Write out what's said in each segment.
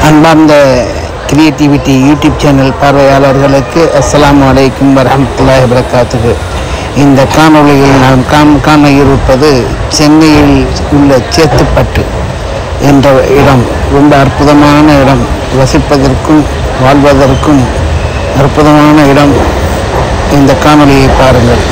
அன்பார்ந்த creativity YouTube channel பார்வையாளர்களுக்கு அஸ்ஸலாமு அலைக்கும் வரஹ்மத்துல்லாஹி வபரகாத்துஹு. இந்த காணொளியில் நாம் காண இருப்பது சென்னையில் உள்ள சேத்துப்பட்டு என்ற இடம். ரொம்ப அற்புதமான இடம், வசிப்பதற்கும் வாழ்வதற்கும் அற்புதமான இடம். இந்த காணொளியை பாருங்கள்.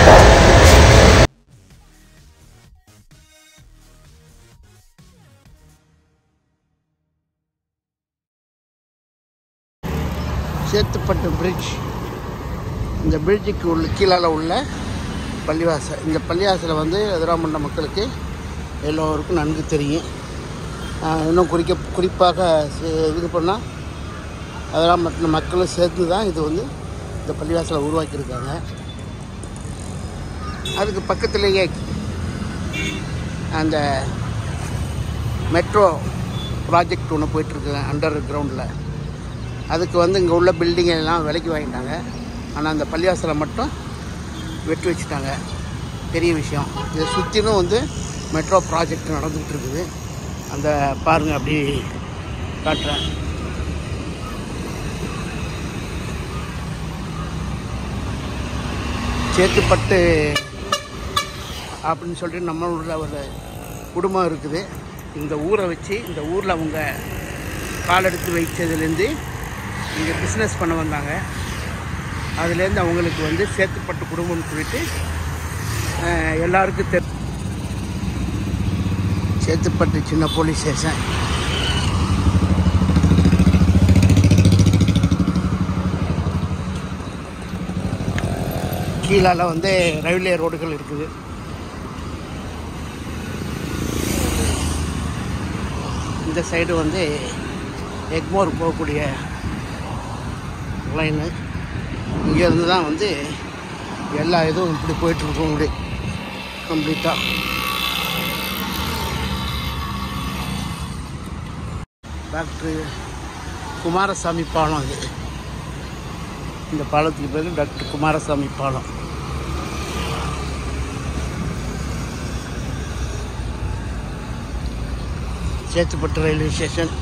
சேத்துப்பட்டு பிரிட்ஜ். இந்த பிரிட்ஜுக்கு கீழால் உள்ள பள்ளிவாசல். இந்த பள்ளிவாசலை அதிராமண்ட மக்களுக்கு எல்லோருக்கும் நன்கு தெரியும். இன்னும் குறிப்பாக இது பண்ணால் அதிராமண்ட மக்களும் சேர்த்து தான் இது இந்த பள்ளிவாசலை உருவாக்கியிருக்காங்க. அதுக்கு பக்கத்துலேயே அந்த மெட்ரோ ப்ராஜெக்ட் ஒன்று போயிட்டுருக்கு அண்டர் கிரவுண்டில். அதுக்கு இங்கே உள்ள பில்டிங்கை எல்லாம் விலைக்கு வாங்கிட்டாங்க. ஆனால் அந்த பள்ளிவாசலை மட்டும் வெட்டி வச்சுட்டாங்க. பெரிய விஷயம். இதை சுற்றிலும் மெட்ரோ ப்ராஜெக்ட் நடந்துகிட்டு இருக்குது. அந்த பாருங்கள், அப்படி காட்டுறேன். சேத்துப்பட்டு அப்படின்னு சொல்லிட்டு நம்மளோட ஒரு குடும்பம் இருக்குது. இந்த ஊரை வச்சு, இந்த ஊரில் அவங்க காலெடுத்து வைச்சதுலேருந்து இங்கே பிஸ்னஸ் பண்ண வந்தாங்க. அதுலேருந்து அவங்களுக்கு சேத்துப்பட்டு குடும்பம்னு சொல்லிட்டு எல்லாருக்கும் சேத்துப்பட்டு சின்ன போலீஸ் ஸ்டேஷன். கீழால் ரயில்வே ரோடுகள் இருக்குது. இந்த சைடு எக்மோர் போகக்கூடிய லைனு. இங்கேருந்து தான் எல்லா இதுவும் இப்படி போயிட்டுருக்கோம். இப்படி கம்ப்ளீட்டாக டாக்டர் குமாரசாமி பாலம். இது இந்த பாலத்துக்கு பேர் டாக்டர் குமாரசாமி பாலம். Chetpet railway station.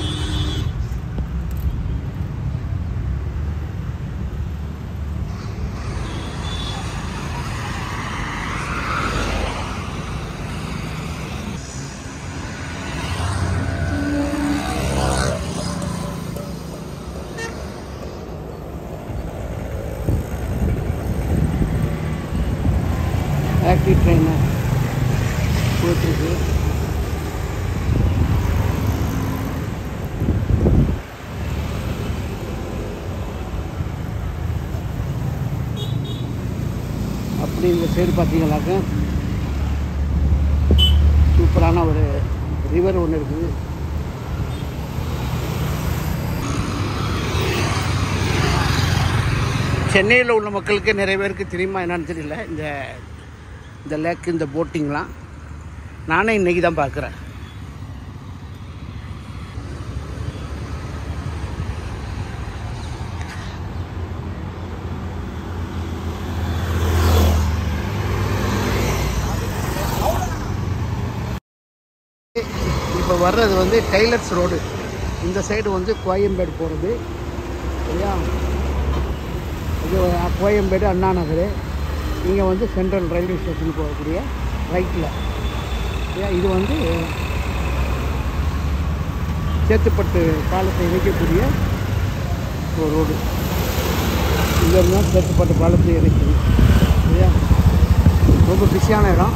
Factory train போயிட்டுருக்கு. அப்படி இந்த சைடு பார்த்தீங்கன்னாக்க சூப்பரான ஒரு ரிவர் ஒன்று இருக்குது. சென்னையில் உள்ள மக்களுக்கு நிறைய பேருக்கு தெரியுமா என்னன்னு தெரியல. இந்த லேக், இந்த போட்டிங்லாம் நானே இன்றைக்கி தான் பார்க்குறேன். இப்போ வர்றது டைலர்ஸ் ரோடு. இந்த சைடு கோயம்பேடு போகிறது சரியா. இது கோயம்பேடு அண்ணா நகர். இங்கே சென்ட்ரல் ரயில்வே ஸ்டேஷனுக்கு போகக்கூடிய ரைட்டில். இது சேத்துப்பட்டு பாலத்தை இணைக்கக்கூடிய ஒரு ரோடு. இங்கேருந்து தான் சேத்துப்பட்டு பாலத்தை இணைக்குது சரியா. ரொம்ப பிஸியான இடம்.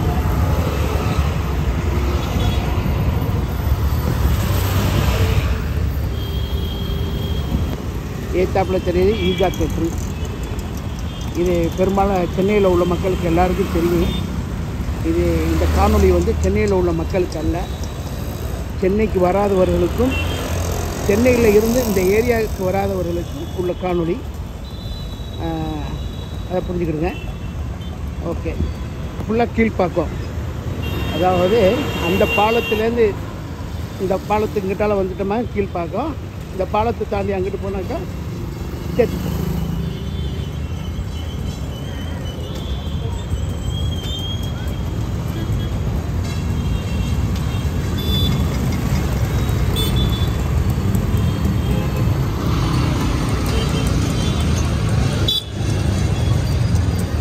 ஏத்தாப்பில் தெரியுது ஈகா தேட்ரு. இது பெரும்பாலும் சென்னையில் உள்ள மக்களுக்கு எல்லாருக்கும் தெரியும். இந்த காணொளி சென்னையில் உள்ள மக்களுக்கு அல்ல, சென்னைக்கு வராதவர்களுக்கும் சென்னையில் இருந்து இந்த ஏரியாவுக்கு வராதவர்களுக்கும் உள்ள காணொளி. அதை புரிஞ்சுக்கிடுங்க. ஓகே. ஃபுல்லாக கீழ்ப்பாக்கம். அதாவது அந்த பாலத்துலேருந்து இந்த பாலத்துக்கிட்டால் வந்துட்டோமா கீழ்ப்பாக்கம். இந்த பாலத்தை தாண்டி அங்கிட்டு போனாக்கா சேத்துப்பட்டு.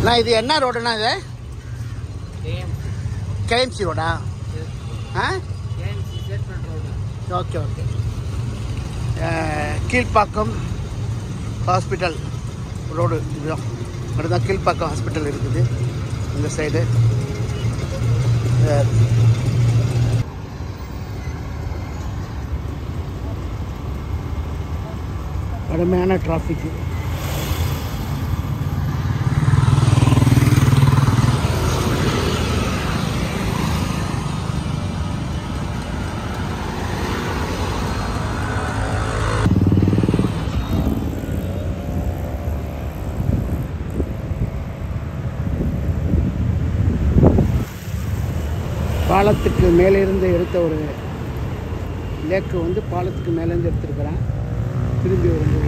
நான் இது என்ன ரோடுண்ணா இது? கேஎம்சி ரோடா? ஆ, okay okay. Kilpauk hospital road இதுதான். மட்டும்தான் கீழ்ப்பாக்கம் ஹாஸ்பிட்டல் இருக்குது இந்த சைடு. கடுமையான டிராஃபிக்கு. பாலத்துக்கு மேலேருந்து எடுத்த ஒரு லேக்கு வந்து பாலத்துக்கு மேலேருந்து எடுத்துருக்கிறேன் திரும்பி வரும்போது.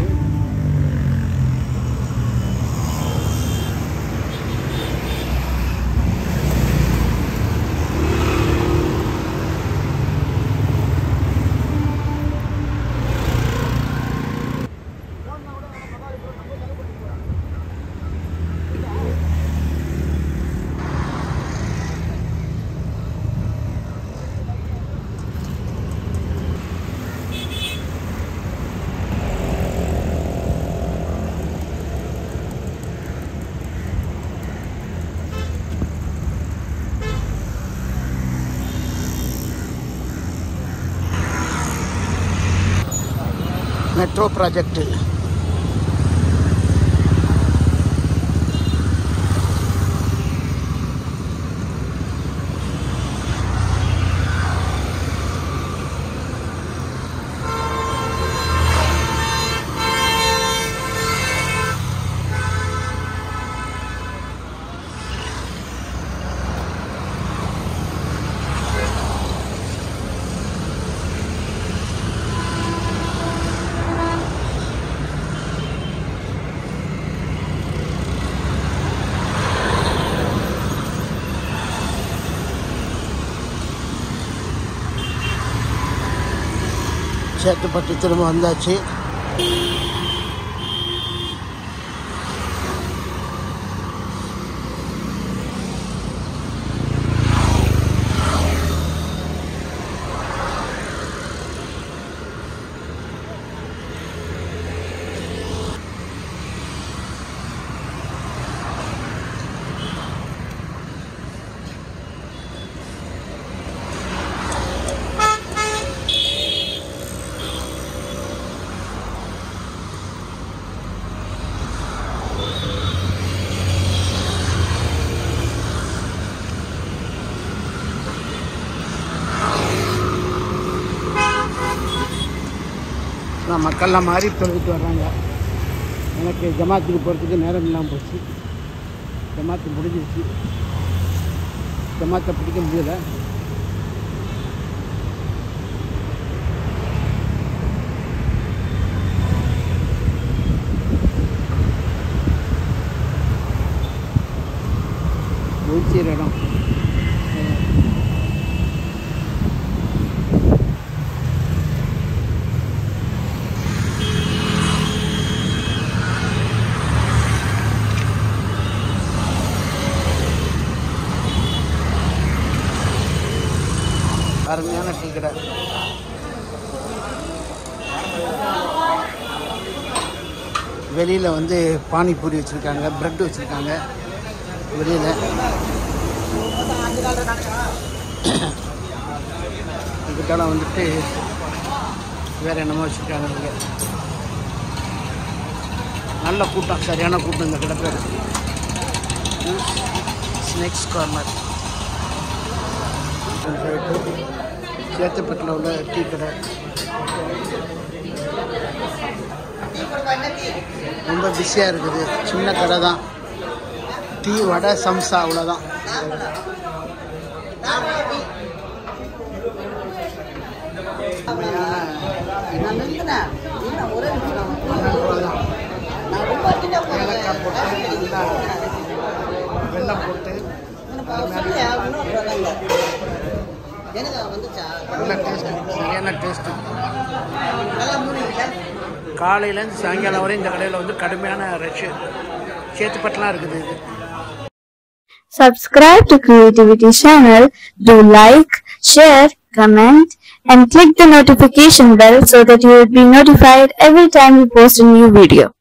மெட்ரோ ப்ராஜெக்ட் சேத்துப்பட்டு திரும்ப வந்தாச்சு. மக்கள்லாம் மாறி தொழுதுட்டு வர்றாங்க. எனக்கு ஜமாத்துக்கு போகிறதுக்கு நேரம் இல்லாமல் போச்சு. ஜமாத்து முடிஞ்சிருச்சு. ஜமாத்தை பிடிக்க முடியலை. முடிச்சிற இடம் அருமையான டீ கடை. வெளியில் வந்து பானிபூரி வச்சுருக்காங்க, ப்ரெட் வச்சுருக்காங்க வெளியில். இதுக்கெல்லாம் வந்துட்டு வேறு என்னமோ வச்சுருக்காங்க. இங்கே நல்ல கூட்டம், சரியான கூட்டம் இந்த கடை பேர் ஸ்நாக்ஸ் கார்னர். சேத்துப்பட்டில் உள்ள டீ கடை ரொம்ப பிஸியாக இருக்குது. சின்ன கடை தான். டீ, வடை, சம்சா அவ்வளோதான். ஏலக்காய் போட்டு வெள்ளம் போட்டு நல்ல டேஸ்ட், சரியான டேஸ்ட்டு. காலையிலேருந்து சாயங்காலம் வரை இந்த கடையில் வந்து கடுமையான ரஷ்ஷு. சேத்துப்பட்டுலாம் இருக்குது இது. Subscribe to Creativity channel, do like, share, comment and click the notification bell so that you will be notified every time we post a new video.